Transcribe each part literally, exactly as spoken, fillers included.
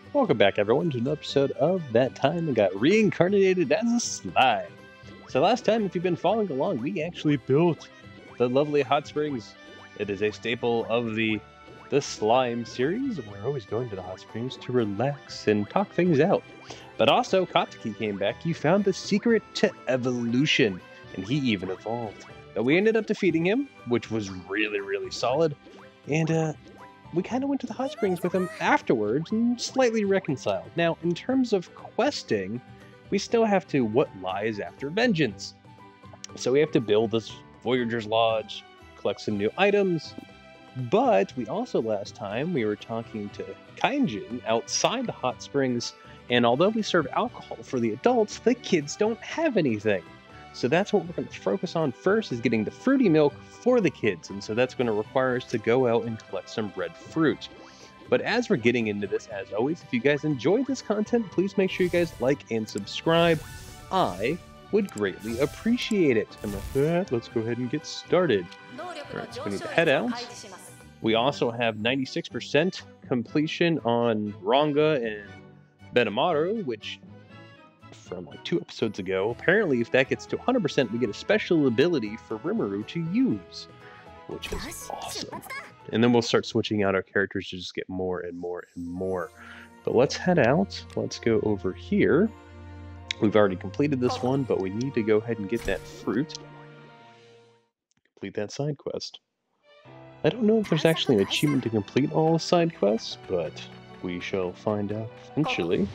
Welcome back, everyone, to an episode of That Time I Got Reincarnated as a Slime. So last time, if you've been following along, we actually built the lovely hot springs. It is a staple of the the slime series. We're always going to the hot springs to relax and talk things out. But also, Katsuki came back. You found the secret to evolution, and he even evolved. But we ended up defeating him, which was really, really solid. And uh, we kind of went to the hot springs with him afterwards and slightly reconciled. Now, in terms of questing, we still have to what lies after vengeance. So we have to build this Voyager's Lodge, collect some new items. But we also, last time, we were talking to Kainjin outside the hot springs, and although we serve alcohol for the adults, the kids don't have anything. So that's what we're going to focus on first, is getting the fruity milk for the kids, and so that's going to require us to go out and collect some red fruit. But as we're getting into this, as always, if you guys enjoyed this content, please make sure you guys like and subscribe. I would greatly appreciate it. And with that, let's go ahead and get started. Alright, so we need to head out. We also have ninety-six percent completion on Ranga and Benimaru, which from like two episodes ago. Apparently, if that gets to one hundred percent, we get a special ability for Rimuru to use, which is awesome. And then we'll start switching out our characters to just get more and more and more. But let's head out. Let's go over here. We've already completed this one, but we need to go ahead and get that fruit. Complete that side quest. I don't know if there's actually an achievement to complete all the side quests, but we shall find out eventually.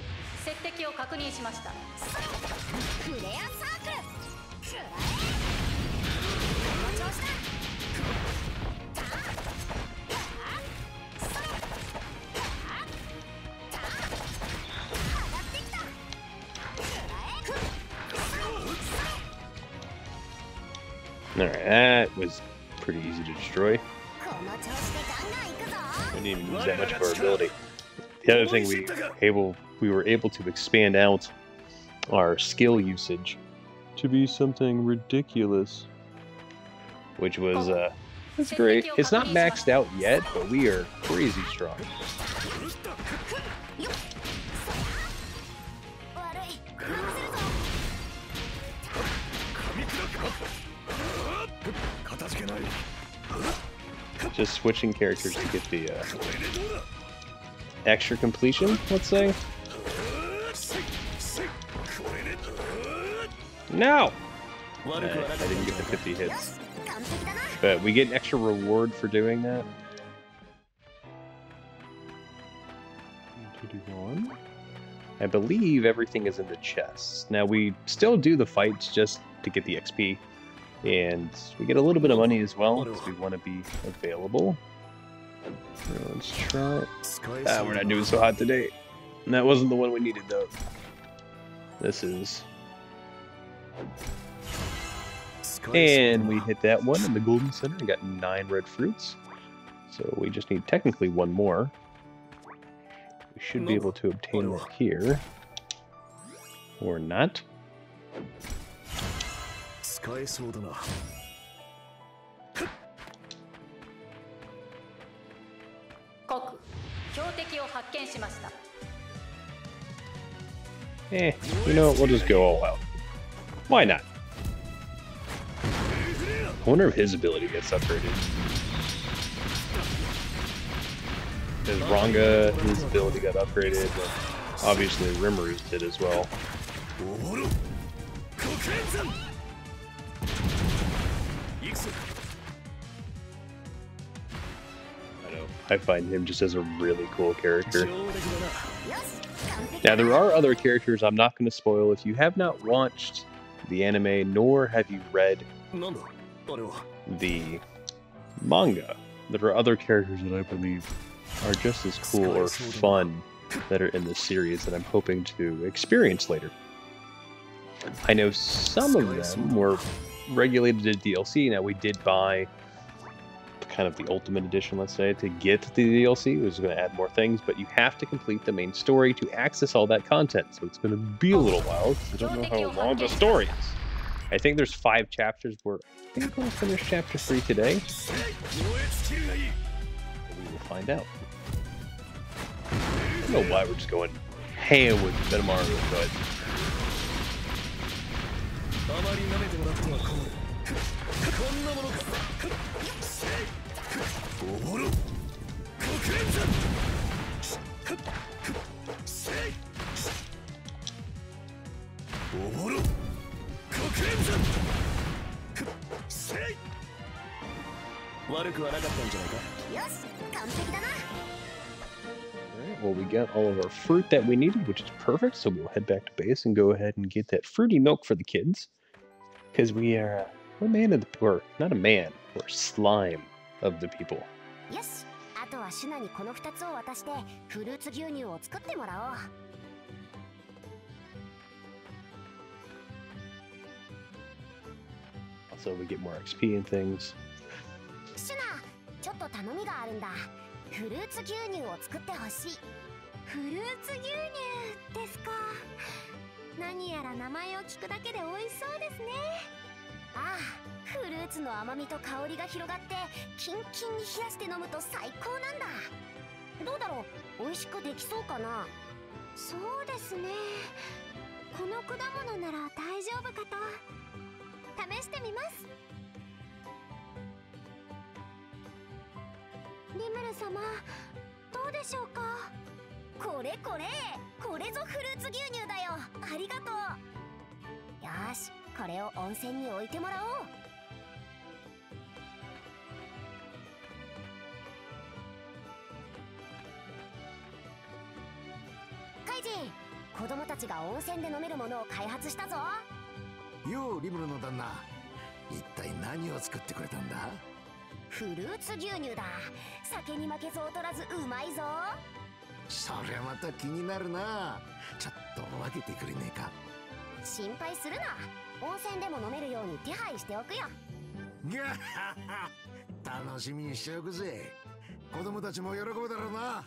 Alright, that was pretty easy to destroy. We didn't even use that much of our ability. The other thing we able we were able to expand out our skill usage to be something ridiculous, which was uh, that's great. It's not maxed out yet, but we are crazy strong. Just switching characters to get the uh, extra completion, let's say. No! Uh, I didn't get the fifty hits. But we get an extra reward for doing that. I believe everything is in the chests. Now, we still do the fights just to get the X P. And we get a little bit of money as well, because we want to be available. So let's try. Ah, we're not doing so hot today. And that wasn't the one we needed, though. This is. And we hit that one in the Golden Center and got nine red fruits. So we just need technically one more. We should be able to obtain that here. Or not. Eh, you know what, we'll just go all out. Why not? I wonder if his ability gets upgraded. Because Ranga, his ability got upgraded, but obviously Rimuru did as well. I know, I find him just as a really cool character. Now, there are other characters I'm not going to spoil. If you have not watched the anime, nor have you read the manga, there are other characters that I believe are just as cool or fun that are in this series that I'm hoping to experience later. I know some of them were regulated to D L C. Now, we did buy kind of the Ultimate Edition, let's say, to get the D L C. It was going to add more things, but you have to complete the main story to access all that content. So it's going to be a little while, because I don't know how long the story is. I think there's five chapters. We're I think we'll finish chapter three today. We will find out. don't know why we're just going ham with Benimaru, but... Alright, well we got all of our fruit that we needed, which is perfect, so we'll head back to base and go ahead and get that fruity milk for the kids. Because we are, uh, we're man of the poor, not a man, we're slime of the people. Yes. あとはシュナにこのふたつを渡してフルーツ牛乳を作ってもらおう。 Also, we get more X P and things. シュナ、ちょっと頼みがあるんだ。フルーツ牛乳を作ってほしい。フルーツ牛乳ですか。何やら名前を聞くだけで美味しそうですね。ああ、フルーツの甘みと香りが広がってキンキンに冷やして飲むと最高なんだ。どうだろう、美味しくできそうかな。そうですね、この果物なら大丈夫かと。試してみます。リムル様、どうでしょうか。これこれ、これぞフルーツ牛乳だよ。ありがとう。よーし、これを温泉に置いてもらおう。カイジン、子供たちが温泉で飲めるものを開発したぞ。 ようリムルの旦那、一体何を作ってくれたんだ。 フルーツ牛乳だ。酒に負けず劣らずうまいぞ。 そりゃまた気になるな。ちょっと分けてくれねえか。 心配するな、温泉でも飲めるように手配しておくよ。 楽しみにしておくぜ。子供たちも喜ぶだろうな。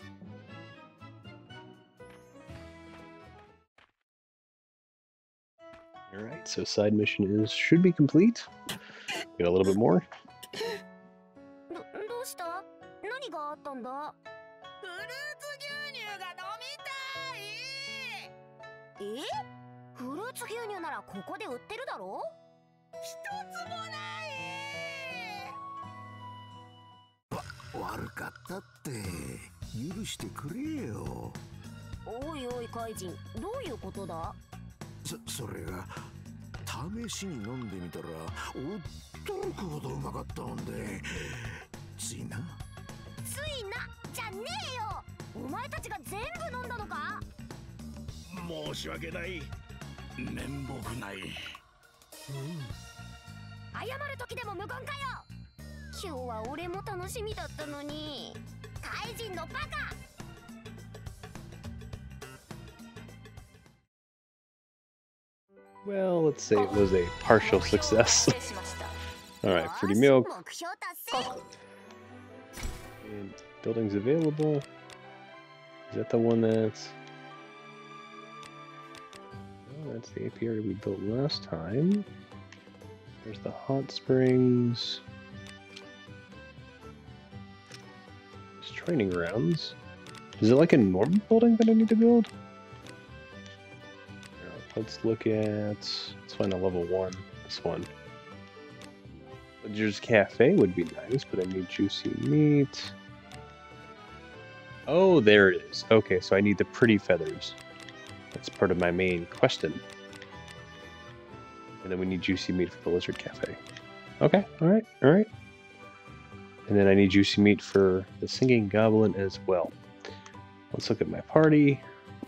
Alright, so side mission is should be complete. Got a little bit more. ど、どうした？何があったんだ？フルーツ牛乳が飲みたい。え？フルーツ牛乳ならここで売ってるだろ？一つもない。 わ、悪かったって許してくれよ。 おいおい怪人、どういうことだ？ そ、それが試しに飲んでみたら驚くほどうまかったもんで、ついなついなじゃねえよ。お前たちが全部飲んだのか？ 申し訳ない。面目ない。うん、 謝る時でも無言かよ。今日は俺も楽しみだったのに。怪人のバカ。 Well, let's say it was a partial success. Alright, fruity milk. And buildings available. Is that the one that's... Oh, that's the apiary we built last time. There's the hot springs. There's training grounds. Is it like a normal building that I need to build? Let's look at, let's find a level one, this one. Villagers Cafe would be nice, but I need juicy meat. Oh, there it is. Okay, so I need the pretty feathers. That's part of my main question. And then we need juicy meat for the Lizard Cafe. Okay, alright, alright. And then I need juicy meat for the Singing Goblin as well. Let's look at my party.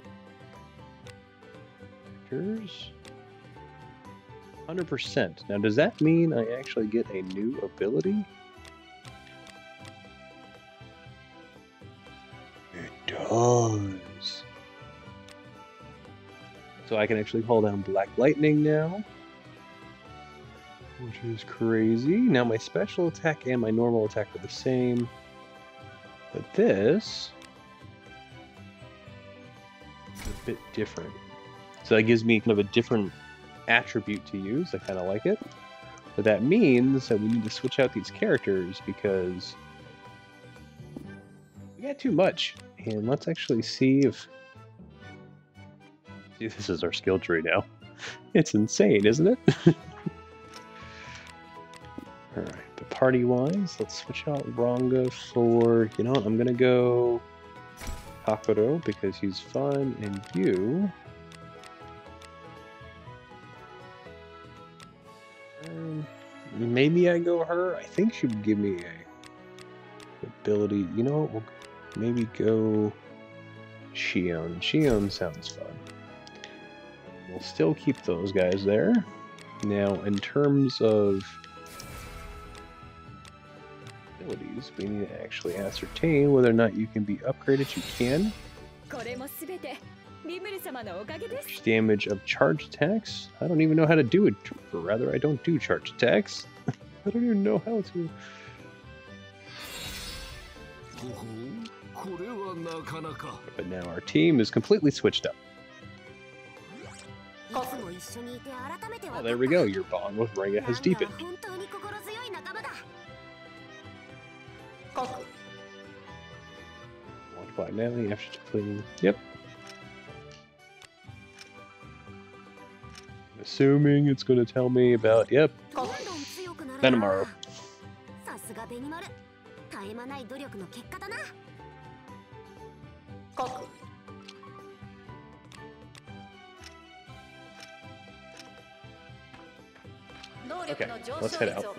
one hundred percent. Now, does that mean I actually get a new ability? It does. So I can actually call down Black Lightning now, which is crazy. Now my special attack and my normal attack are the same, but this is a bit different. So that gives me kind of a different attribute to use. I kind of like it. But that means that we need to switch out these characters because we got too much And let's actually see if... See, this is our skill tree now. It's insane, isn't it? Alright, but party-wise, let's switch out Ranga for... You know what, I'm gonna go... Hakuro, because he's fun, and you... Um, maybe I go her? I think she would give me a ability... You know what, we'll maybe go... Shion. Shion sounds fun. We'll still keep those guys there. Now, in terms of abilities, we need to actually ascertain whether or not you can be upgraded. You can. Damage of charge attacks. I don't even know how to do it. Or rather, I don't do charge attacks. I don't even know how to. But now our team is completely switched up. Oh, there we go. Your bond with Ranga has deepened. Multiply now. You have to clean. Yep. Assuming it's going to tell me about. Yep. Benimaru. Okay, let's head out.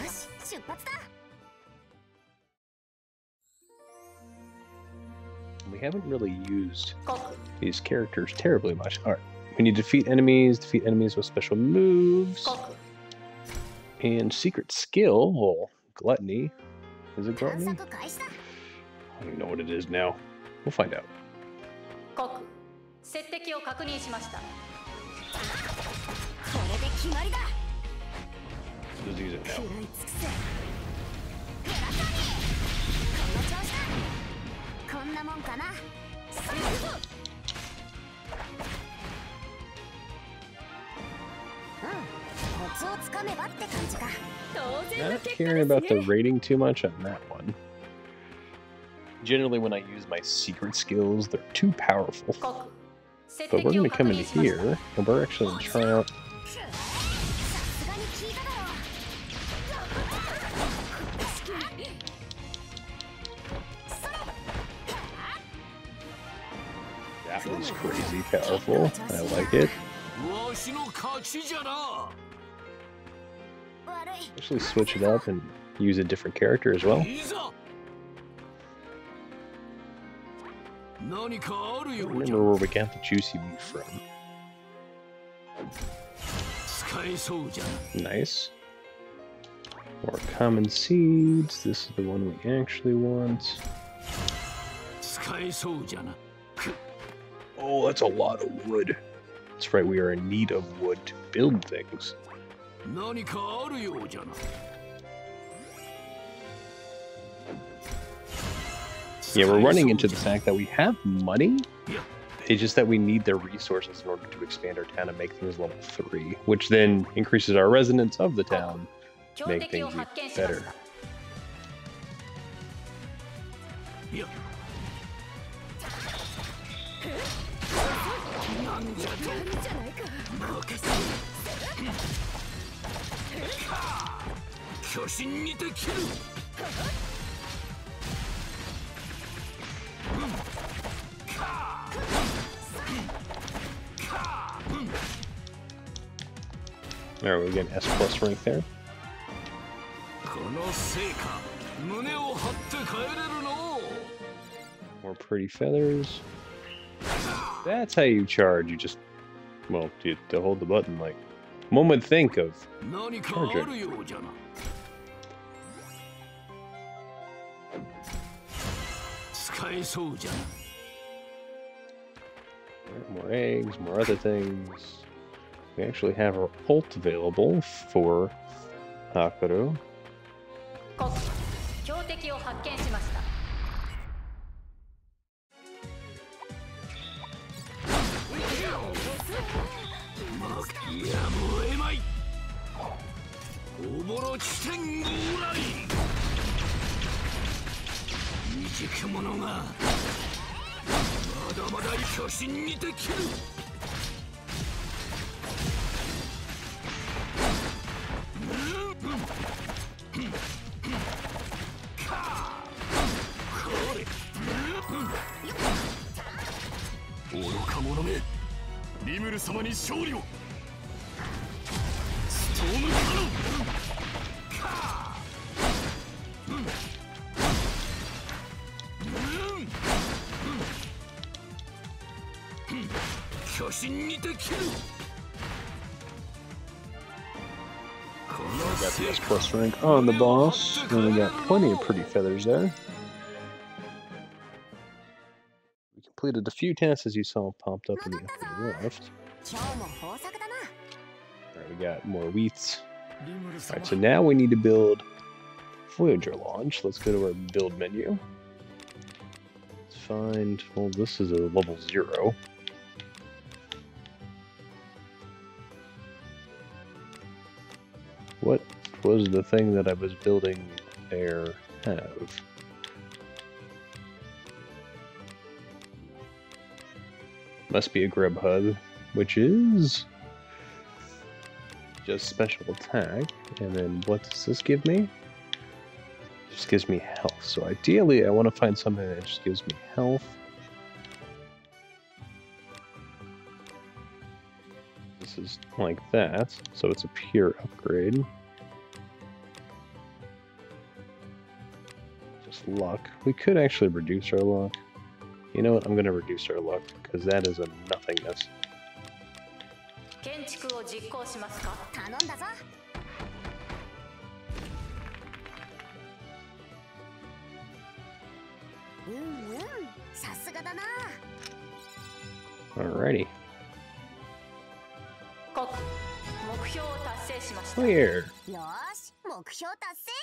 We haven't really used these characters terribly much. Alright, when you defeat enemies, defeat enemies with special moves. And secret skill, well, gluttony. Is it gluttony? I don't even know what it is now. We'll find out. Let's use it now. Not caring about the rating too much on that one. Generally, when I use my secret skills, they're too powerful. But we're going to come into here, and we're actually going to try out. That was crazy powerful. I like it. Actually switch it up and use a different character as well. I don't remember where we got the juicy meat from. Nice. More common seeds. This is the one we actually want. Oh, that's a lot of wood. That's right, we are in need of wood to build things. Yeah, we're running into the fact that we have money. It's just that we need their resources in order to expand our town and make things level three, which then increases our residents of the town, make things even better. Alright, we get an S plus rank there. More pretty feathers. That's how you charge. You just, well, to, to hold the button, like one would think of charging. More eggs, more other things. We actually have our ult available for Hakuro. だまだ巨神にてきる。愚か者め、リムル様に勝利を。ストームカノン。巨神にてきる。 We got the S plus rank on the boss, and we got plenty of pretty feathers there. We completed a few tasks as you saw popped up in the upper left. Alright, we got more wheats. Alright, so now we need to build Voyager launch. Let's go to our build menu. Let's find, well, this is a level zero. What was the thing that I was building there have? Must be a grub hub, which is just special attack. And then what does this give me? It just gives me health. So ideally I want to find something that just gives me health. This is like that, so it's a pure upgrade. Just luck. We could actually reduce our luck. You know what? I'm going to reduce our luck, because that is a nothingness. Alrighty. Clear. よし、目標達成。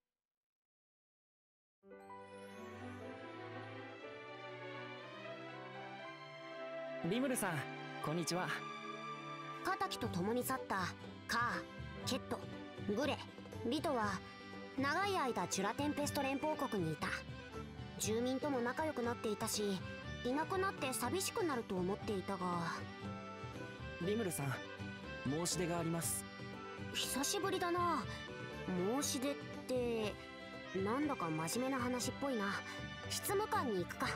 リムルさん、こんにちは。 敵と共に去ったカー、ケット、グレ、リトは長い間ジュラテンペスト連邦国にいた。住民とも仲良くなっていたし、いなくなって寂しくなると思っていたが。 リムルさん、申し出があります。 久しぶりだな。申し出ってなんだか真面目な話っぽいな。執務官に行くか。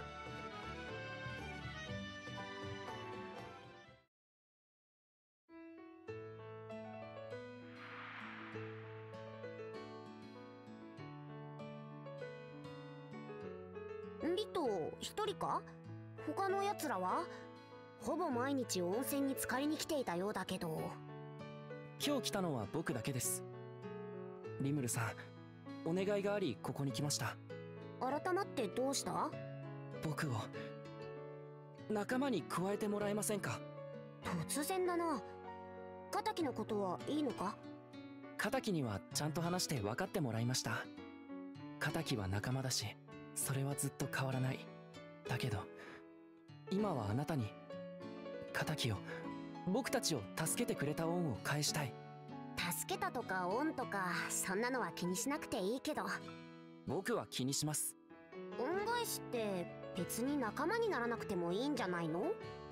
リト一人か？他のやつらは？ほぼ毎日温泉に浸かりに来ていたようだけど。 今日来たのは僕だけです。リムルさん、お願いがありここに来ました。 改まってどうした？ 僕を仲間に加えてもらえませんか？ 突然だな。敵のことはいいのか？ 敵にはちゃんと話して分かってもらいました。敵は仲間だし、それはずっと変わらない。だけど今はあなたに敵を、僕たちを助けてくれた恩を返したい。 助けたとか恩とかそんなのは気にしなくていいけど。 僕は気にします。 恩返しって別に仲間にならなくてもいいんじゃないの？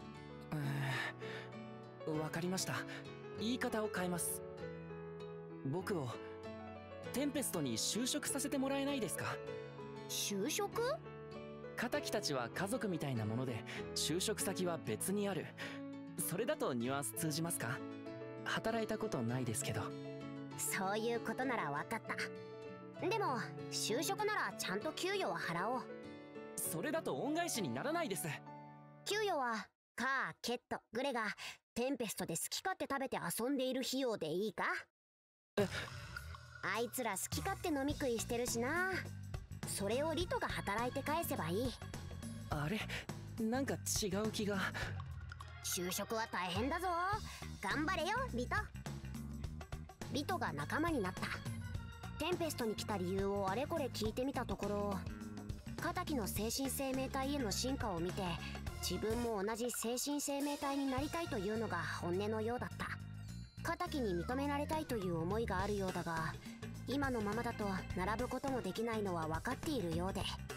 うーん、わかりました。言い方を変えます。僕をテンペストに就職させてもらえないですか？ 就職？ 敵たちは家族みたいなもので、就職先は別にある。それだとニュアンス通じますか？働いたことないですけど。 そういうことなら分かった。でも就職ならちゃんと給与は払おう。 それだと恩返しにならないです。 給与はカー、ケット、グレがテンペストで好き勝手食べて遊んでいる費用でいいか？ え、 あいつら好き勝手飲み食いしてるしな。それをリトが働いて返せばいい。 あれ、なんか違う気が。 就職は大変だぞ。頑張れよリト。リトが仲間になった。テンペストに来た理由をあれこれ聞いてみたところ、敵の精神生命体への進化を見て自分も同じ精神生命体になりたいというのが本音のようだった。敵に認められたいという思いがあるようだが、今のままだと並ぶこともできないのは分かっているようで。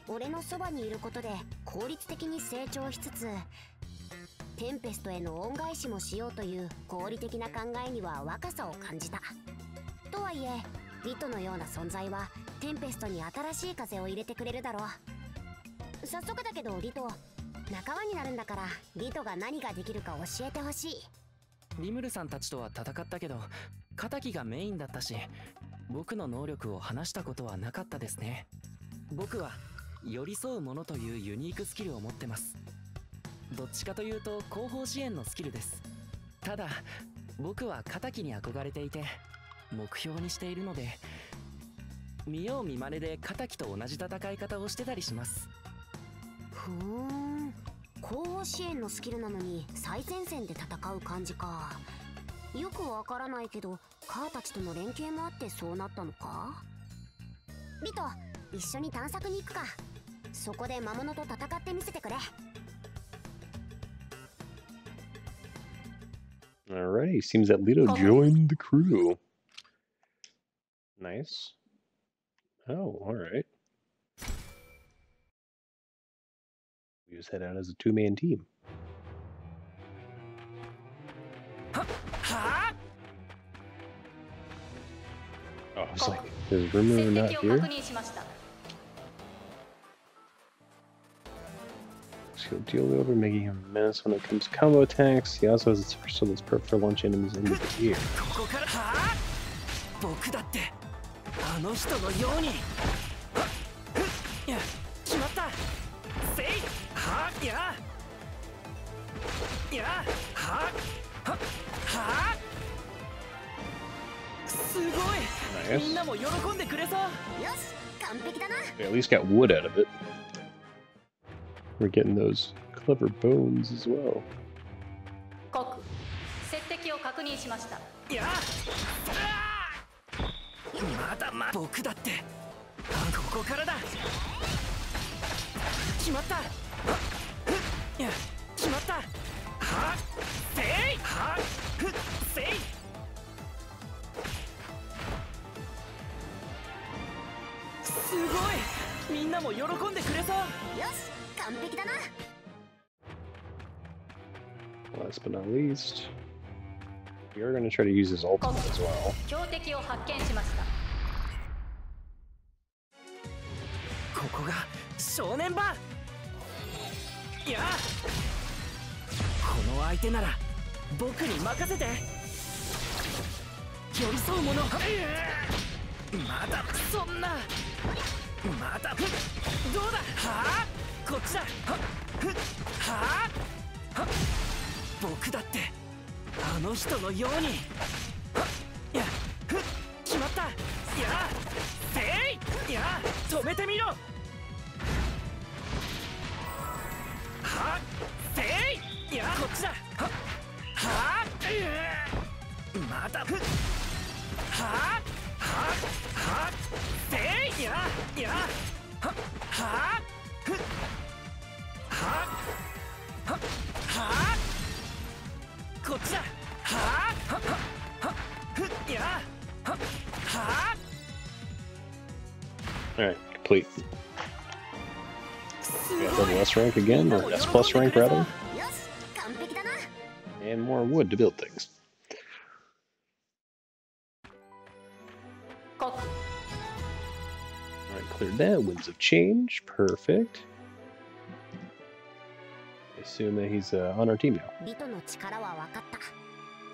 俺のそばにいることで効率的に成長しつつテンペストへの恩返しもしようという合理的な考えには若さを感じた。とはいえリトのような存在はテンペストに新しい風を入れてくれるだろう。早速だけどリト、仲間になるんだからリトが何ができるか教えてほしい。 リムルさんたちとは戦ったけど敵がメインだったし、僕の能力を話したことはなかったですね。僕は寄り添うものというユニークスキルを持ってます。どっちかというと後方支援のスキルです。ただ僕は敵に憧れていて目標にしているので、見よう見まねで敵と同じ戦い方をしてたりします。 ふーん、後方支援のスキルなのに最前線で戦う感じか。よくわからないけどカーたちとの連携もあってそうなったのか。リト、一緒に探索に行くか。そこで魔物と戦ってみせてくれ。 Alright, seems that Lito joined the crew. Nice. Oh, alright. We just head out as a two-man team. Oh, I was like, is Rumor not here? He'll deal over, making him a menace when it comes to combo attacks. He also has a super skill that's perfect for launch enemies into the air. 僕だってあの人のように決まった。せいはややはははすごい。みんなも喜んでくれそう。 よし、完璧だな。 They at least got wood out of it. We're getting those clever bones as well. 国接敵を確認しました。 やまだま僕だってここからだ。決まった。や決まった。はせいはせい。すごい。みんなも喜んでくれそう。 よし、完璧だな。 Last but not least, we are going to try to use his ultimate as well. 強敵を発見しました。 ここが正念場。やこの相手なら僕に任せて。寄り添うもの。まだそんな。まだどうだ。はあこっちだ。はあは僕だってあの人のように。や決まった。やせいや止めてみろ。はせいやこっちだ。ははまだはははせいややはははははこっちだ。はあははふやはは Alright, complete. We got double S rank again, or S plus rank rather. And more wood to build things. Alright, cleared that. Winds of Change. Perfect. I assume that he's uh, on our team now. リトの力は分かった。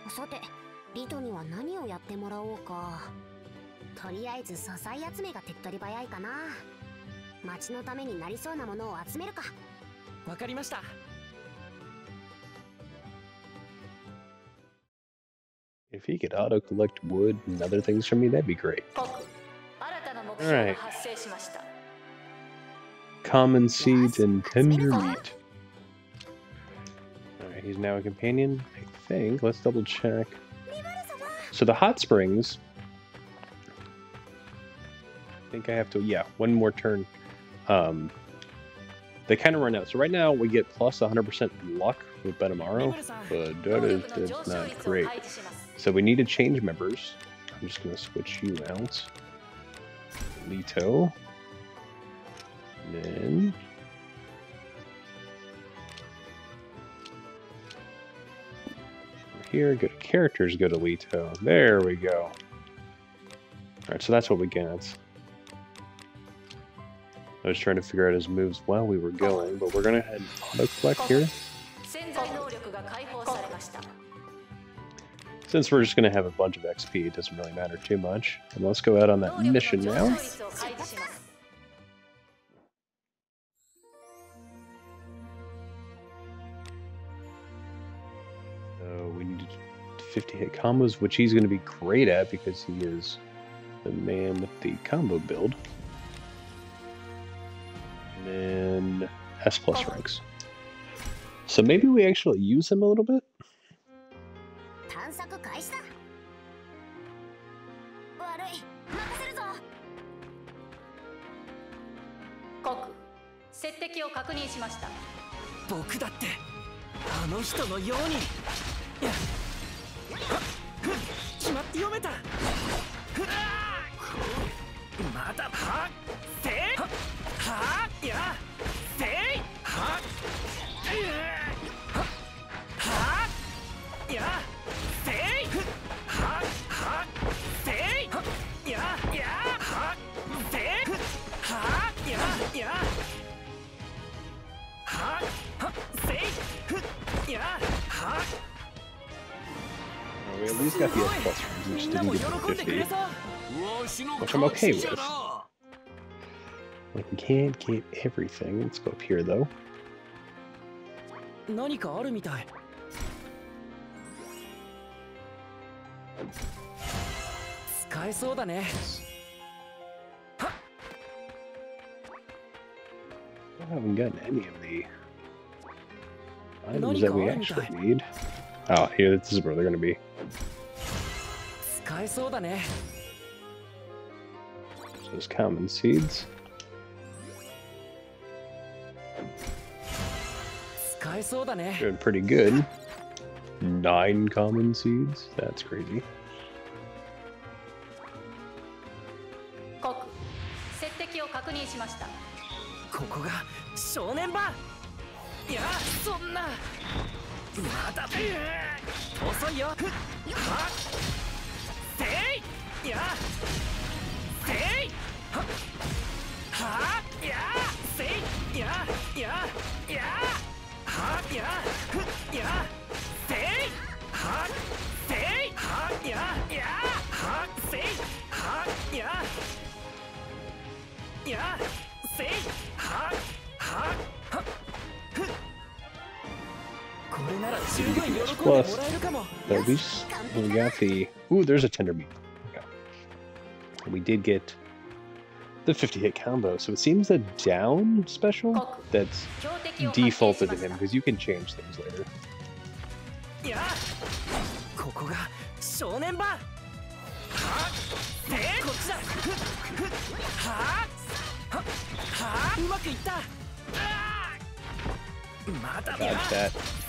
さて、リトには何をやってもらおうか。とりあえず素材集めが手っ取り早いかな。町のためになりそうなものを集めるか。 わかりました。 If he could auto collect wood and other things from me, that'd be great. Alright. Common seeds and tender meat. Alright, he's now a companion, I think. Let's double check. So the hot springs, I think I have to, yeah, one more turn. Um, they kind of run out. So right now we get plus one hundred percent luck with Benamaro, but that is that's not great. So we need to change members. I'm just going to switch you out. Lito. then here, go to characters, go to Leto. There we go. Alright, so that's what we get. I was trying to figure out his moves while we were going, but we're gonna head and auto collect here. Since we're just gonna have a bunch of X P, it doesn't really matter too much. And let's go out on that mission now. So we need fifty hit combos, which he's gonna be great at because he is the man with the combo build. And then S plus ranks. So maybe we actually use him a little bit. We at least got the S plus ranks, which didn't get the fifty, which I'm okay with. Like, we can't get everything. Let's go up here, though. I haven't gotten any of the items that we actually need. Oh, here, this is where they're going to be. Those common seeds. Doing pretty good. Nine common seeds. That's crazy. Plus, at least we got the. Ooh, there's a tender meat. Okay. We did get the fifty hit combo, so it seems the down special that's defaulted to him because you can change things later. Dodge that.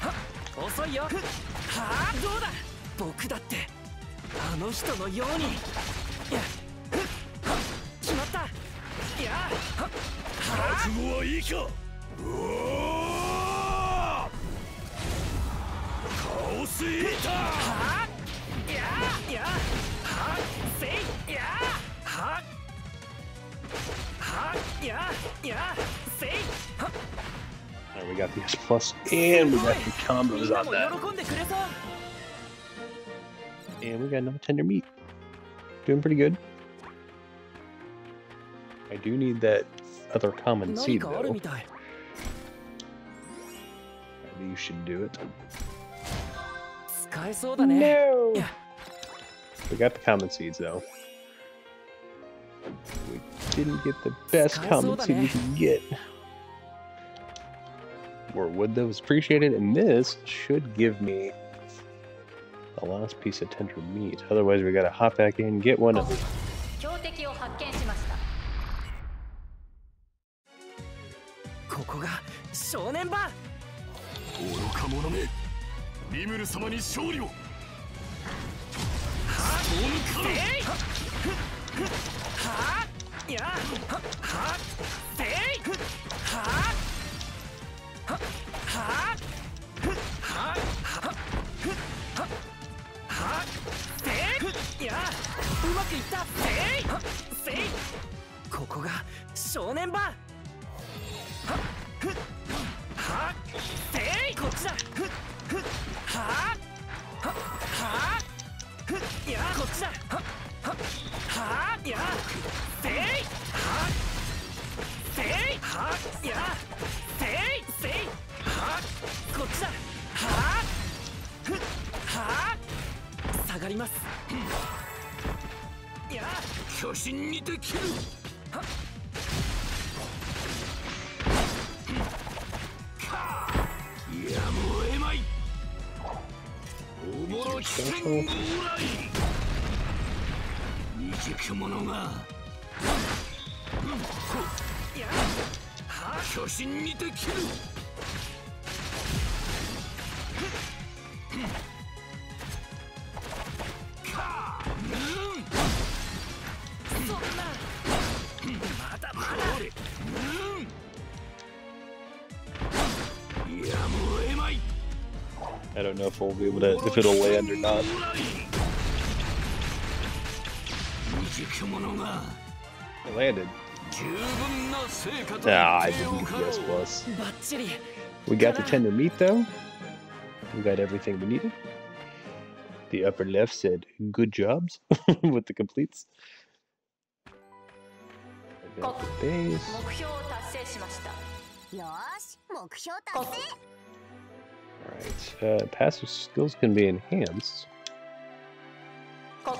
There, we got the S plus, and we got the combos on that. And we got no tender meat. Doing pretty good. I do need that other common seed, though. Maybe you should do it. No! We got the common seeds, though. We didn't get the best common seed we could get. More wood, though, is appreciated, and this should give me the last piece of tender meat. Otherwise, we gotta hop back in, get one of these. うまくいった。せいはっせい。ここが正念場。はっふっはっせい。こっちだ。ふっふっはっはっはっふっいやこっちだ。はっはっはっいやせいはっせいはっいやせいせいはっこっちだ。はっふっはっ下がります。いや巨神にて切る。 はっやむを得まい。おぼろ危険往来。未熟者がいやはっ巨神にて切る。 そんなまだまだ。 やむを得まい。 I don't know if we'll be able to, if it'll land or not. 未熟者が It landed. 十分な成果と Ah, I 言ってお didn't か D P S ろう。 plus. バッチリ。 We got the tender meat though. We got everything we needed. The upper left said, "Good jobs" with the completes. I got the base. 目標を達成しました。 よーし、目標達成。 Alright, uh, passive skills can be enhanced. 国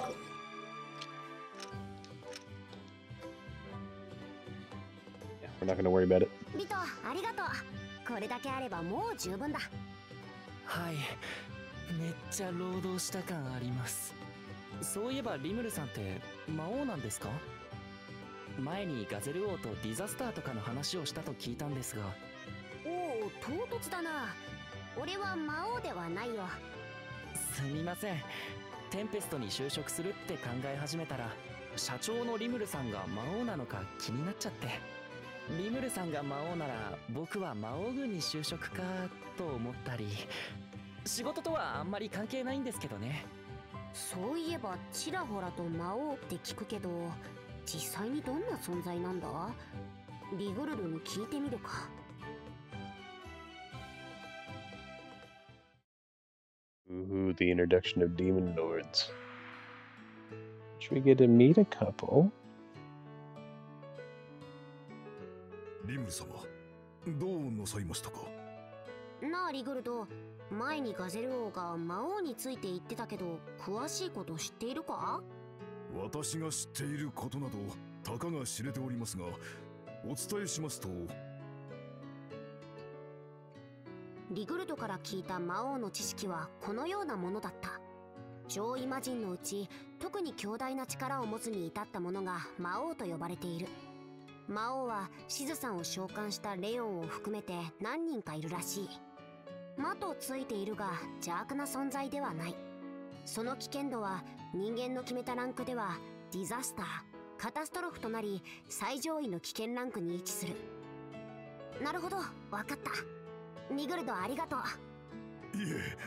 Yeah, we're not gonna worry about it. リト、ありがとう。これだけあればもう十分だ。 はい、めっちゃ労働した感あります。そういえばリムルさんって魔王なんですか？前にガゼル王とディザスターとかの話をしたと聞いたんですが。 おお、唐突だな。俺は魔王ではないよ。 すみません。テンペストに就職するって考え始めたら、社長のリムルさんが魔王なのか気になっちゃって。リムルさんが魔王なら僕は魔王軍に就職かと思ったり。仕事とはあんまり関係ないんですけどね。 そういえばちらほらと魔王って聞くけど、実際にどんな存在なんだ？リグルルに聞いてみるか。 Ooh, the introduction of demon lords. Should we get to meet a couple? リムル様、どうなさいましたか？ なあリグルド、前にガゼル王が魔王について言ってたけど、詳しいこと知っているか？ 私が知っていることなどたかが知れておりますが、お伝えしますと、 リグルドから聞いた魔王の知識はこのようなものだった。上位魔人のうち特に強大な力を持つに至った者が魔王と呼ばれている。魔王はシズさんを召喚したレオンを含めて何人かいるらしい。魔とついているが邪悪な存在ではない。その危険度は人間の決めたランクではディザスター、カタストロフとなり最上位の危険ランクに位置する。なるほど、わかった。リグルドありがとう。 いえ、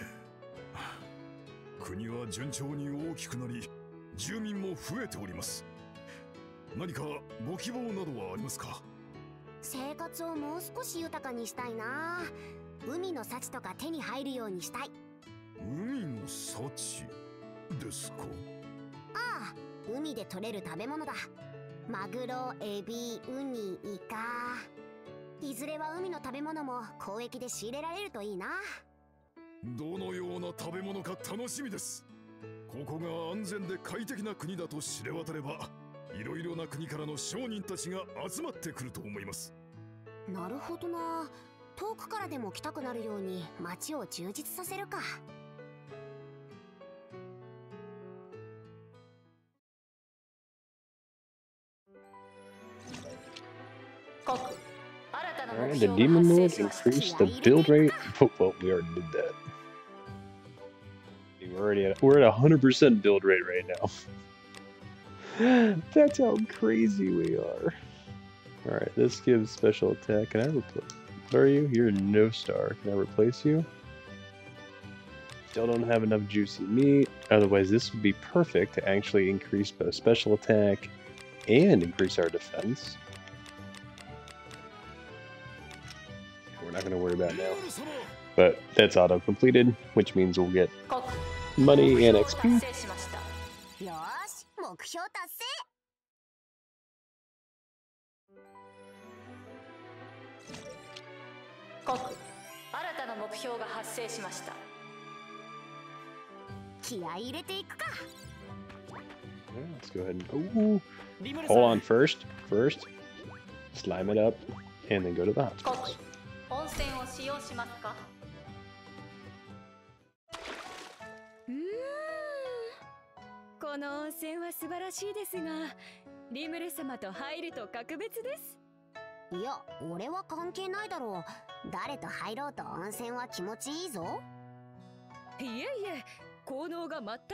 国は順調に大きくなり、住民も増えております。何かご希望などはありますか？ 生活をもう少し豊かにしたいな。海の幸とか手に入るようにしたい。 海の幸ですか？ ああ、海で取れる食べ物だ。マグロ、エビ、ウニ、イカ。いずれは海の食べ物も交易で仕入れられるといいな。 どのような食べ物か楽しみです。ここが安全で快適な国だと知れ渡れば、いろいろな国からの商人たちが集まってくると思います。 なるほどな。遠くからでも来たくなるように街を充実させるか。 国新たな Alright, 目 the 標 demon が lords 発生しました。 increase the build rate. Oh, well, we already did that. We're already at we're at a hundred percent build rate right now. That's how crazy we are. Alright, this gives special attack. Can I replace? What are you? You're no star. Can I replace you? still don't have enough juicy meat. Otherwise, this would be perfect to actually increase both special attack and increase our defense. We're not going to worry about it now. But that's auto completed, which means we'll get money and X P. よーし、目標達成。 国、新たな目標が発生しました。 気合い入れていくか。 Yeah, let's go ahead and ooh, hold on first. First, slime it up, and then go to the hot 国、 springs. 温泉を使用しますか。 うーん、この温泉は素晴らしいですが、リムル様と入ると格別です。 いや、俺は関係ないだろう。誰と入ろうと温泉は気持ちいいぞ。 いえいえ、効能が全く違います。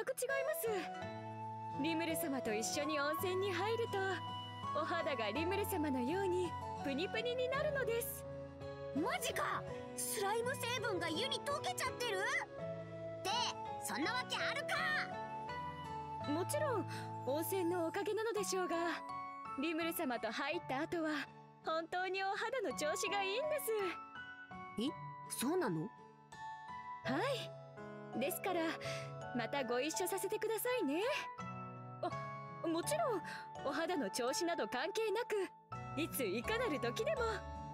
リムル様と一緒に温泉に入ると、お肌がリムル様のようにプニプニになるのです。 マジか。スライム成分が湯に溶けちゃってるってそんなわけあるか。 もちろん温泉のおかげなのでしょうが、リムル様と入った後は本当にお肌の調子がいいんです。 え、そうなの？ はい。ですからまたご一緒させてくださいね。あ、もちろんお肌の調子など関係なく、いついかなる時でも。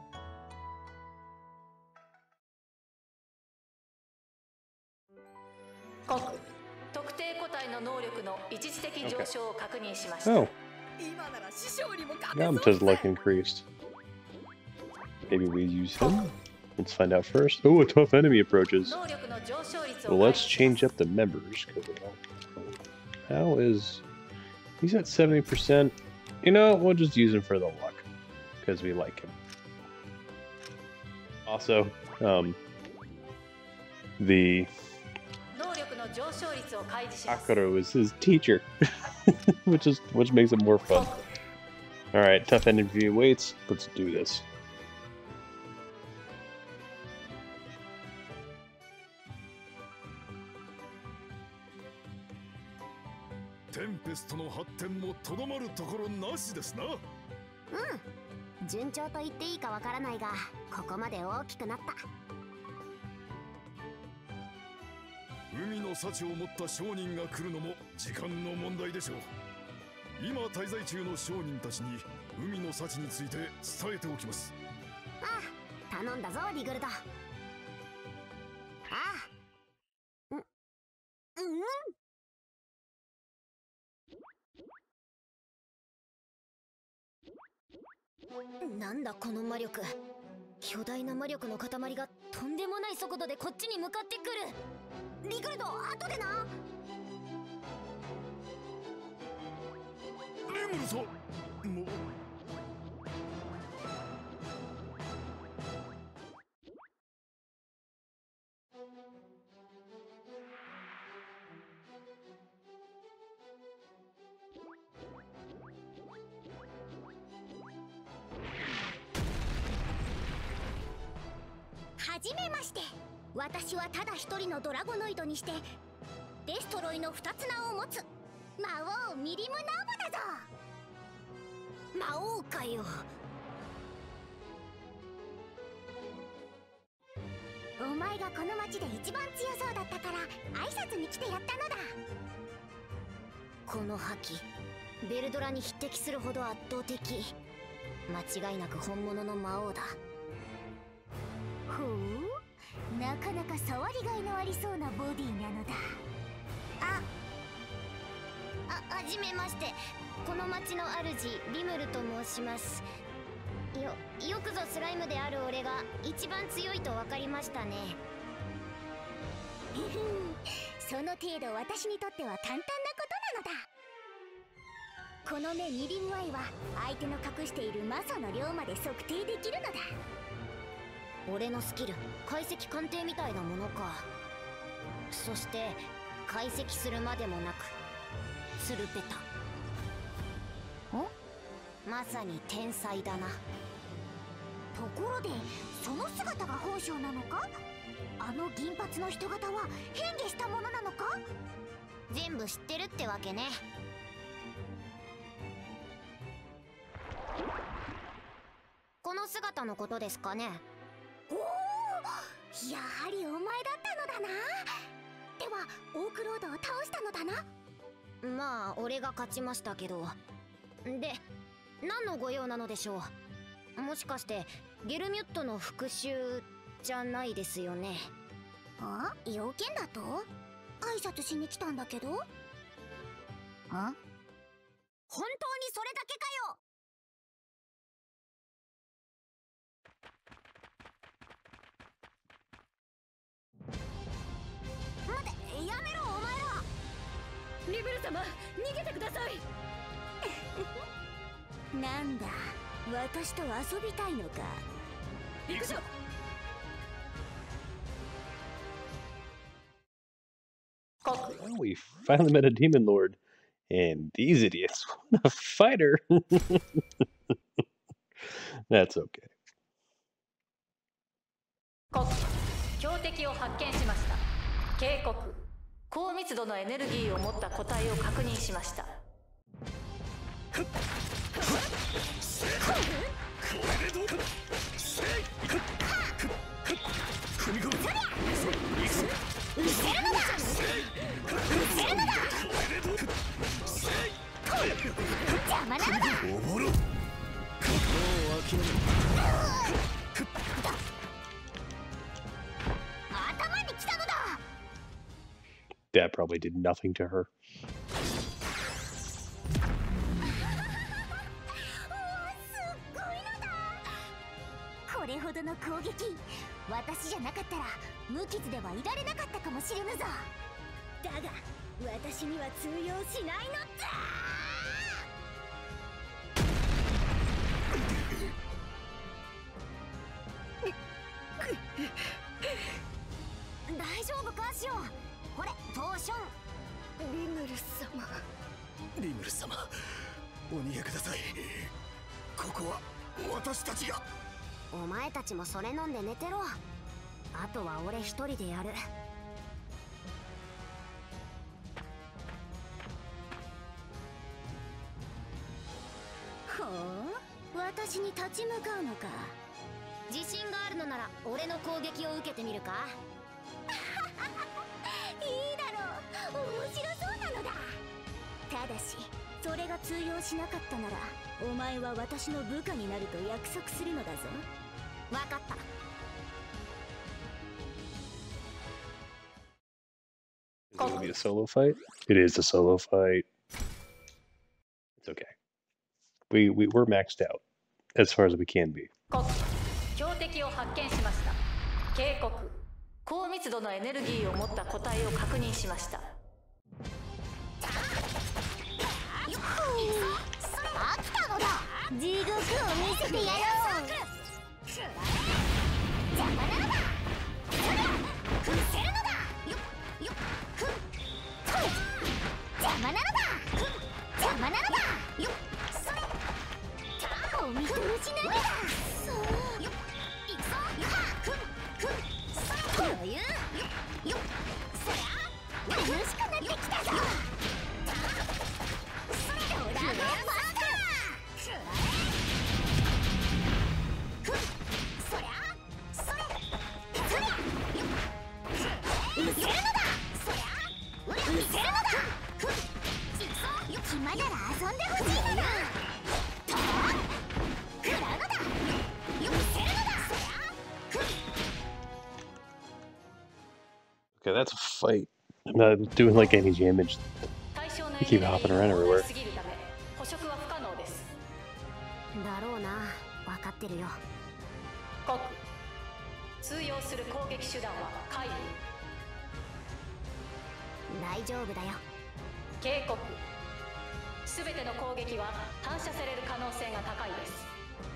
国、特定個体の能力の一時的上昇を確認しました。 Oh, 今なら師匠にも勝 now てそう Yamcha's luck increased. Maybe we use him? Let's find out first. Oh, a tough enemy approaches. 能力の上昇率を Well, let's 回避し change up the members. How is... He's at seventy percent. You know, we'll just use him for the luck. Because we like him. Also, um... the... 能力の上昇率を開示します。 Akuro is his teacher. which is which makes it more fun. 国、 Alright, tough enemy waits. Let's do this. テンペストの発展もとどまるところなしですな。 順調と言っていいかわからないが、ここまで大きくなった。 海の幸を持った商人が来るのも時間の問題でしょう。今滞在中の商人たちに海の幸について伝えておきます。 ああ、頼んだぞリグルド。ああ、う、うんなんだこの魔力。巨大な魔力の塊がとんでもない速度でこっちに向かってくる。リグルド、後でな。 リムルさんもはじめまして。私はただ一人のドラゴノイドにしてデストロイの二つ名を持つ魔王ミリムナムだぞ。魔王かよ。お前がこの町で一番強そうだったから挨拶に来てやったのだ。この覇気、ベルドラに匹敵するほど圧倒的。間違いなく本物の魔王だ。ほう、なかなか触りがいのありそうなボディなのだ。あ、あ、はじめまして。この町の主リムルと申します。よ、よくぞスライムである俺が一番強いと分かりましたね。その程度私にとっては簡単なことなのだ。この目ミリムアイは相手の隠している魔素の量まで測定できるのだ。俺のスキル、解析鑑定みたいなものか。そして解析するまでもなくツルペタ。ん？まさに天才だな。ところでその姿が本性なのか？ あの銀髪の人型は変化したものなのか？全部知ってるってわけね。この姿のことですかね。おお、やはりお前だったのだな。ではオークロードを倒したのだな。まあ俺が勝ちましたけど。で何のご用なのでしょう。もしかしてゲルミュットの復讐じゃないですよね。あ、要件だと挨拶しに来たんだけど。あ、本当にそれだけかよ。待て、やめろお前ら。 リムル様、逃げてください。 なんだ、私と遊びたいのか。 行くぞ。 Well, we finally met a demon lord, and these idiots want a fighter. That's okay. 国標的を発見しました。警告、高密度のエネルギーを持った個体を確認しました。 邪魔なのだ。頭に来たのだ。 That probably did nothing to her. これほどの攻撃、私じゃなかったら無傷ではいられなかったかもしれぬぞ。だが私には通用しないのだ。大丈夫かシオン。これポーション。 リムル様。 リムル様、お逃げください。ここは私たちが。 お前たちもそれ飲んで寝てろ。あとは俺一人でやる。ほう、私に立ち向かうのか。自信があるのなら俺の攻撃を受けてみるか。いいだろう、面白そうなのだ。ただしそれが通用しなかったならお前は私の部下になると約束するのだぞ。分かった。 Is it gonna be a solo fight? It is a solo fight. It's okay. We we we're maxed out as far as we can be. 国標的を発見しました。警告、高密度のエネルギーを持った個体を確認しました。 飽きたのだ。地獄を見せてやろう。邪魔なのだ。伏せるのだ。よっよっふん。邪魔なのだ。邪魔なのだ。よっそれ。お見通しなのだ。そうよっいくぞ。よっふんふん。それ余裕。よっよっそりゃ楽しくなってきたぞ。それドラゴンバスター。そりゃそれそりゃよっ見せるのだ。そりゃ見せるのだ。ふんいくぞ。よ暇なら遊んでほしいのだ。と食らうのだ。よ見せるのだ。そりゃふん Okay, that's a fight. I'm not doing like any damage. 対象の You keep hopping around everywhere. すぎるため捕食は不可能です。 だろうな。分かってるよ。 国通用する攻撃手段は海流。 大丈夫だよ。 警告、すべての攻撃は反射される可能性が高いです。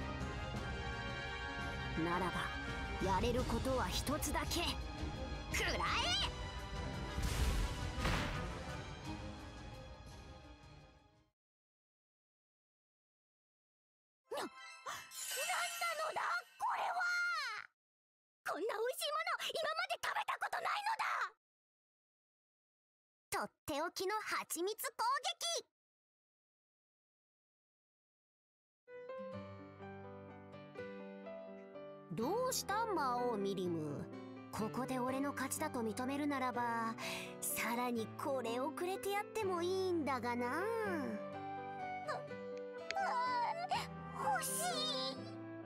ならばやれることは一つだけ。食らえ。 こんな美味しいもの今まで食べたことないのだ。とっておきの蜂蜜攻撃。どうした魔王ミリム。ここで俺の勝ちだと認めるならば、さらにこれをくれてやってもいいんだがな。欲しい。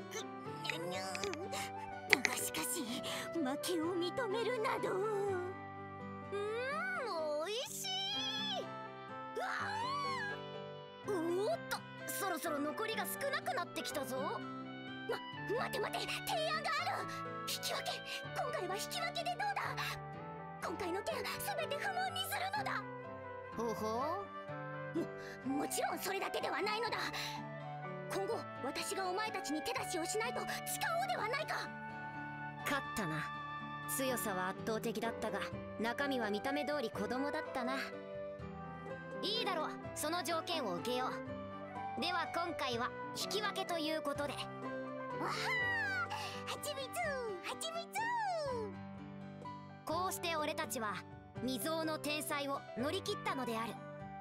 だがしかし負けを認めるなど。うーん、おいしい。うわー、おーっと、そろそろ残りが少なくなってきたぞ。ま、待て待て、提案がある。引き分け。今回は引き分けでどうだ。今回の件全て不問にするのだ。ほほう。も、もちろんそれだけではないのだ。今後私がお前たちに手出しをしないと誓おうではないか。勝ったな。強さは圧倒的だったが、中身は見た目通り子供だったな。いいだろう、その条件を受けよう。では今回は引き分けということで。わはー、はちみつ、はちみつ。こうして俺たちは未曾有の天才を乗り切ったのである。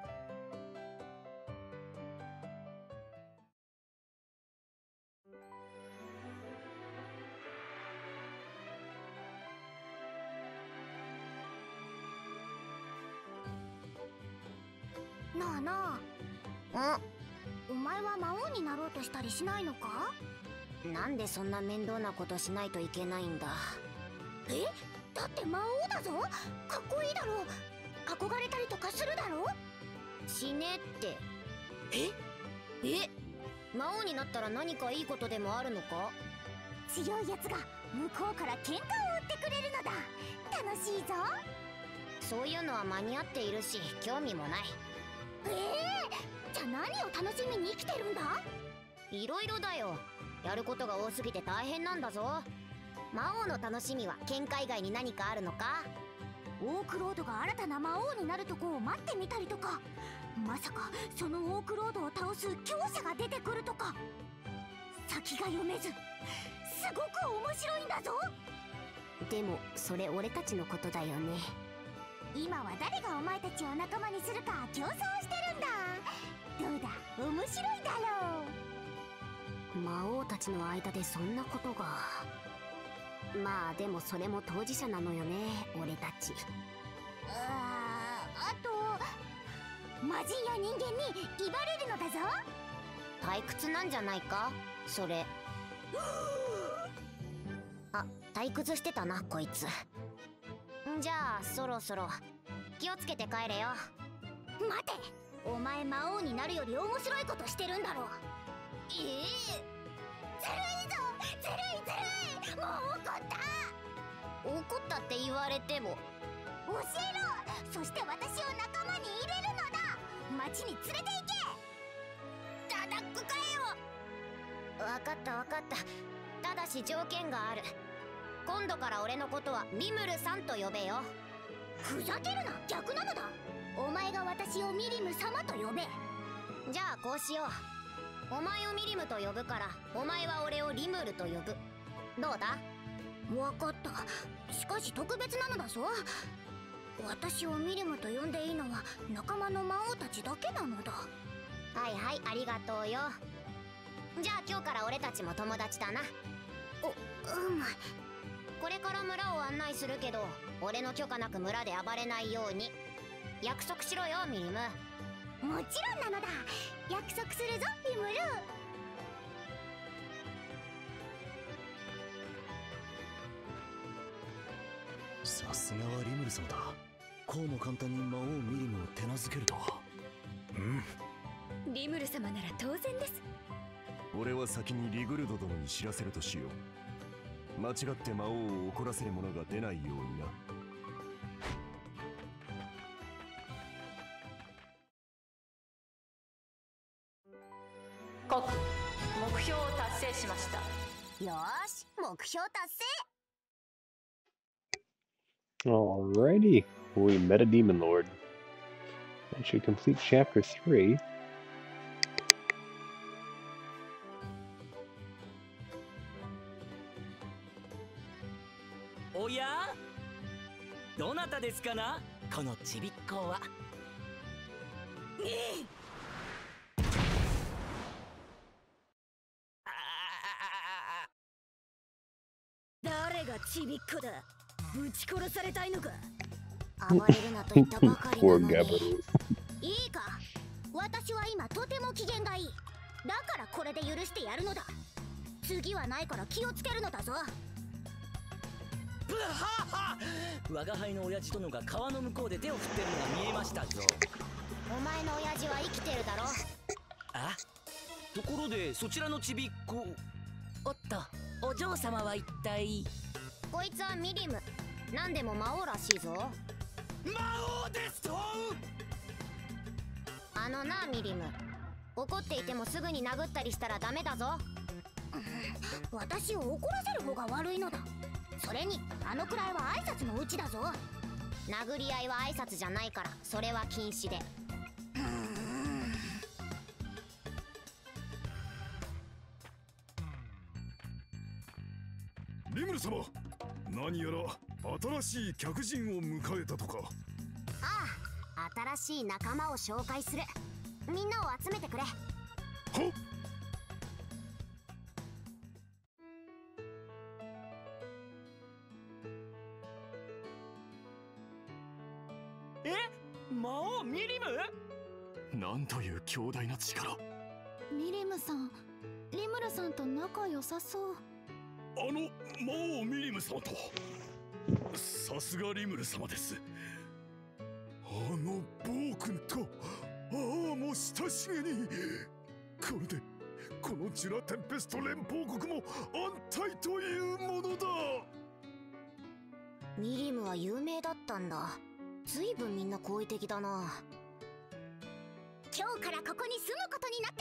なあなあ。ん？お前は魔王になろうとしたりしないのか？なんでそんな面倒なことしないといけないんだ。え？だって魔王だぞ。かっこいいだろ。憧れたりとかするだろ。しねって。え？え？魔王になったら何かいいことでもあるのか？強いやつが向こうから喧嘩を売ってくれるのだ。楽しいぞ。そういうのは間に合っているし興味もない。ええー、じゃあ何を楽しみに生きてるんだ？いろいろだよ。やることが多すぎて大変なんだぞ。魔王の楽しみは喧嘩以外に何かあるのか？オークロードが新たな魔王になるとこを待ってみたりとか、まさかそのオークロードを倒す強者が出てくるとか。先が読めずすごく面白いんだぞ。でもそれ俺たちのことだよね。今は誰がお前たちを仲間にするか競争してるんだ。どうだ、面白いだろう。魔王たちの間でそんなことが。まあでもそれも当事者なのよね、俺たち。ああと魔人や人間に威張れるのだぞ。退屈なんじゃないかそれ。あ、退屈してたなこいつ。じゃあそろそろ気をつけて帰れよ。待て、お前魔王になるより面白いことしてるんだろう。ええー、ずるいぞ、ずるいずるい。もう怒った。怒ったって言われても教えろ。そして私を仲間に入れるのだ。町に連れて行け。叩くかよ。分かった分かった。ただし条件がある。今度から俺のことはリムルさんと呼べよ。ふざけるな、逆なのだ。お前が私をミリム様と呼べ。じゃあこうしよう。お前をミリムと呼ぶからお前は俺をリムルと呼ぶ。どうだ？分かった。しかし特別なのだぞ。私をミリムと呼んでいいのは仲間の魔王たちだけなのだ。はいはい、ありがとうよ。じゃあ今日から俺たちも友達だな。お、うまい。これから村を案内するけど、俺の許可なく村で暴れないように約束しろよミリム。もちろんなのだ。約束するぞリムル。 さすがはリムル様だ。こうも簡単に魔王ミリムを手なずけるとは。 うん、リムル様なら当然です。 俺は先にリグルド殿に知らせるとしよう。間違って魔王を怒らせる者が出ないようにな。 国、目標を達成しました。 よーし、目標達成。 Alrighty, we met a demon lord. That should complete chapter three. おや、どなたですかな、このちびっこは。ええ、 誰がちびっこだ。ぶち殺されたいのか。 暴れるなと言ったばかりな Poor のに。 Gabbard. いいか、私は今とても機嫌がいい。だからこれで許してやるのだ。次はないから気をつけるのだぞ。 ブハハ、我が輩の親父殿が川の向こうで手を振ってるのが見えましたぞ。 お前の親父は生きてるだろ。 あ、ところでそちらのちびっこ、おっと、お嬢様は一体。 こいつはミリム。何でも魔王らしいぞ。 魔王ですと。 あのな、ミリム、怒っていてもすぐに殴ったりしたらダメだぞ。私を怒らせる方が悪いのだ。それにあのくらいは挨拶のうちだぞ。殴り合いは挨拶じゃないから、それは禁止で。 リムル様、何やら新しい客人を迎えたとか。 ああ、新しい仲間を紹介する。みんなを集めてくれ。 はっ。 え、魔王ミリム？ なんという強大な力。 ミリムさん、リムルさんと仲良さそう。 あの魔王ミリム様と。さすがリムル様です。あの暴君と、ああ、もう親しげに。これでこのジュラテンペスト連邦国も安泰というものだ。 ミリムは有名だったんだ。ずいぶんみんな好意的だな。今日からここに住むことになった。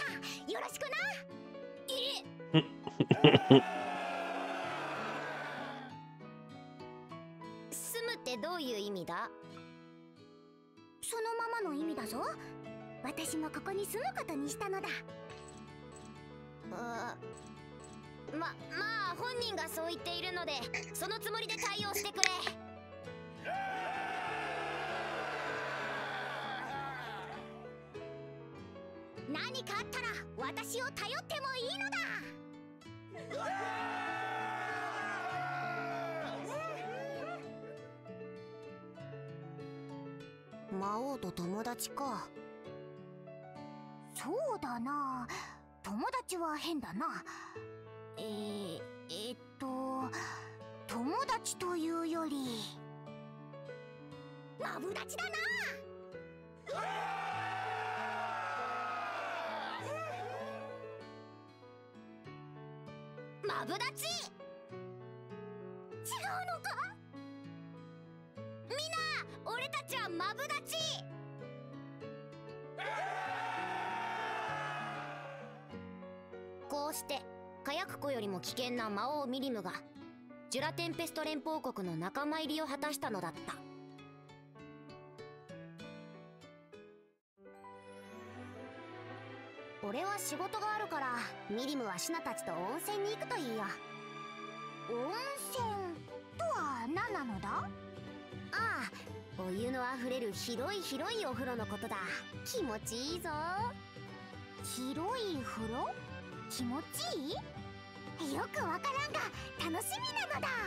よろしくな。住むってどういう意味だ？そのままの意味だぞ。私もここに住むことにしたのだ。あ、ま、まあ本人がそう言っているので、そのつもりで対応してくれ。何かあったら私を頼ってもいいのだ。魔王と友達か。そうだな、友達は変だな。えー、えっと友達というよりマブダチだな。マブダチ？違うのか？みんな、俺たちはマブダチ。こうして火薬庫よりも危険な魔王ミリムがジュラテンペスト連邦国の仲間入りを果たしたのだった。俺は仕事があるからミリムはシナたちと温泉に行くといいよ。温泉とは何なのだ？ああ、お湯のあふれる広い広いお風呂のことだ。気持ちいいぞ。広い風呂？気持ちいい？よくわからんが楽しみなのだ。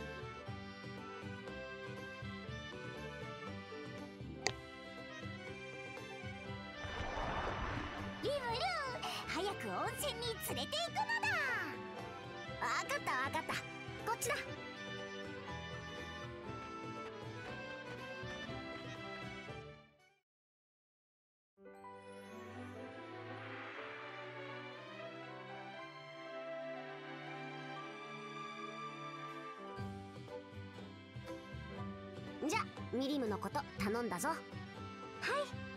リムル、早く温泉に連れて行くのだ。わかったわかった、こっちだ。じゃ、ミリムのこと頼んだぞ。はい、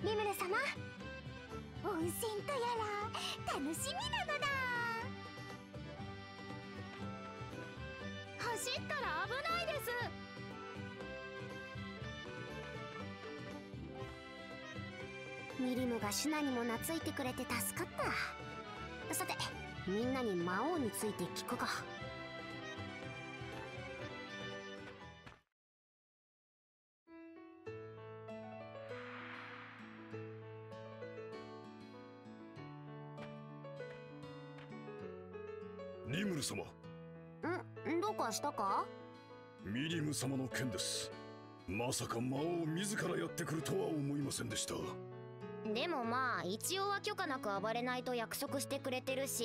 リムル様。温泉とやら楽しみなのだ。走ったら危ないです。ミリムがシュナにも懐いてくれて助かった。さて、みんなに魔王について聞くか。 リムル様。 ん、どうかしたか？ ミリム様の件です。まさか魔王自らやってくるとは思いませんでした。 でもまあ一応は許可なく暴れないと約束してくれてるし。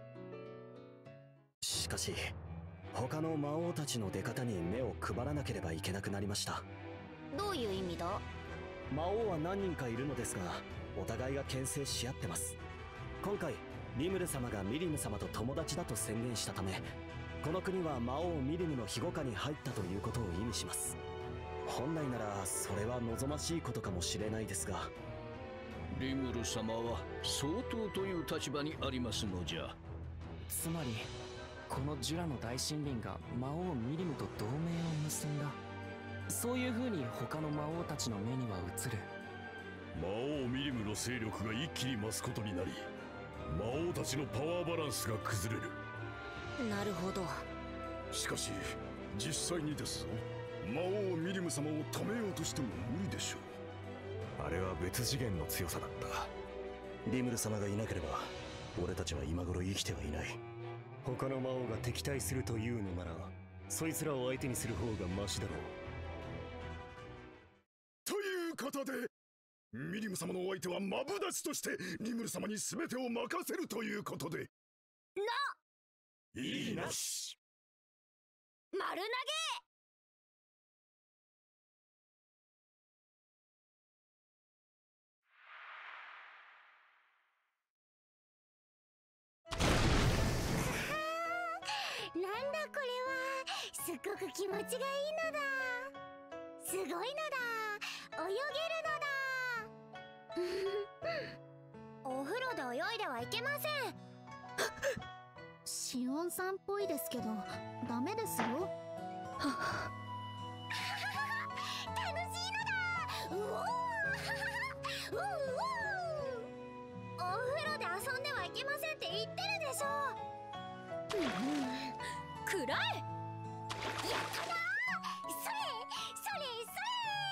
しかし他の魔王たちの出方に目を配らなければいけなくなりました。 どういう意味だ？ 魔王は何人かいるのですが、お互いが牽制し合ってます。今回リムル様がミリム様と友達だと宣言したため、この国は魔王ミリムの庇護下に入ったということを意味します。本来ならそれは望ましいことかもしれないですが、 リムル様は相当という立場にありますのじゃ。 つまりこのジュラの大森林が魔王ミリムと同盟を結んだ。そういう風に他の魔王たちの目には映る。 魔王ミリムの勢力が一気に増すことになり、魔王たちのパワーバランスが崩れる。 なるほど。 しかし実際にですぞ、魔王ミリム様を止めようとしても無理でしょう。 あれは別次元の強さだった。 リムル様がいなければ俺たちは今頃生きてはいない。他の魔王が敵対するというのなら、そいつらを相手にする方がマシだろう。 ということで、ミリム様のお相手はマブダチとしてリムル様に全てを任せるということで。 な、 いいなし。 丸投げ。なんだこれは、すっごく気持ちがいいのだ。すごいのだ。泳げるのだ。お風呂で泳いではいけません。 シオンさんっぽいですけどダメですよ。 楽しいのだ。うおーうおー、お風呂で遊んではいけませんって言ってるでしょ。うん、くらえ。やったな。それそれそれ。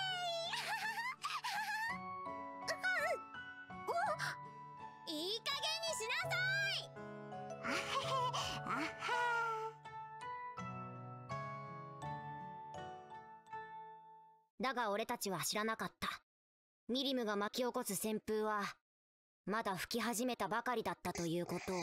お、いい加減にしなさい。あへへ、あは。だが俺たちは知らなかった。ミリムが巻き起こす旋風はまだ吹き始めたばかりだったということを。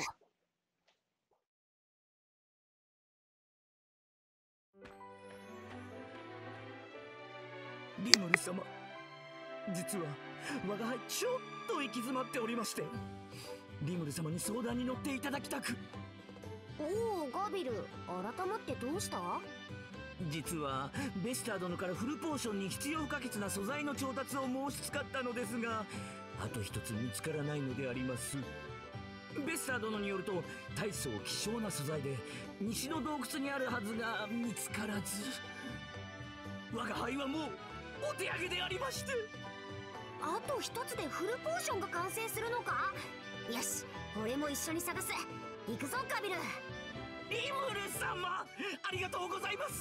リムル様、実は我が輩ちょっと行き詰まっておりまして、リムル様に相談に乗っていただきたく。 おお、ガビル、改まってどうした？ 実はベスター殿からフルポーションに必要不可欠な素材の調達を申し使ったのですが、あと一つ見つからないのであります。ベスター殿によると大層希少な素材で西の洞窟にあるはずが見つからず、我が輩はもうお手上げでありまして。 あと一つでフルポーションが完成するのか？よし、俺も一緒に探す。行くぞガビル。 リムル様、ありがとうございます。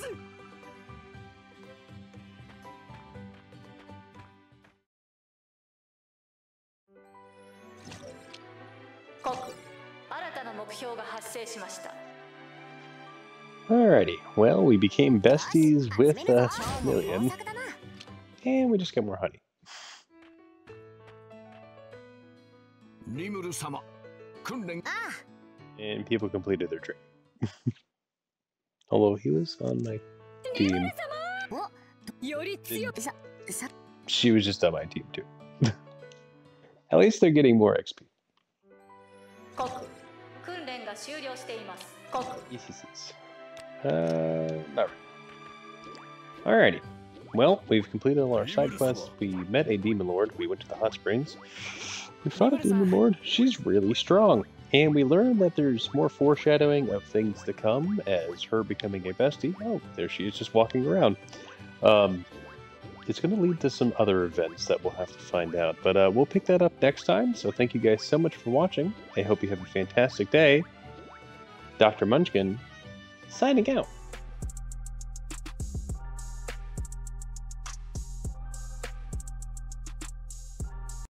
国、新たな目標が発生しました。 Alrighty, well, we became besties with uh, Million, and we just get more honey. リムル様、訓練。 And people completed their training. Although he was on my team. She was just on my team too. At least they're getting more X P. 国、訓練が終了しています。国。 Yes, yes, yes. Uh, not really. Alrighty. Well, we've completed all our side quests. We met a demon lord. We went to the hot springs. We fought a demon lord. She's really strong. And we learned that there's more foreshadowing of things to come as her becoming a bestie. Oh, there she is just walking around. Um, it's going to lead to some other events that we'll have to find out. But uh, we'll pick that up next time. So thank you guys so much for watching. I hope you have a fantastic day. Doctor Munchkin, signing out.